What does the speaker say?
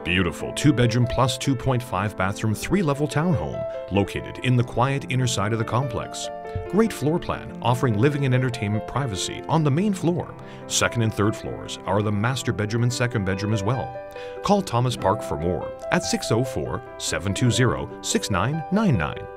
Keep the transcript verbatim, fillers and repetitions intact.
Beautiful two-bedroom plus two point five bathroom three-level townhome located in the quiet inner side of the complex. Great floor plan offering living and entertainment privacy on the main floor. Second and third floors are the master bedroom and second bedroom as well. Call Thomas Park for more at six oh four, seven two zero, six nine nine nine.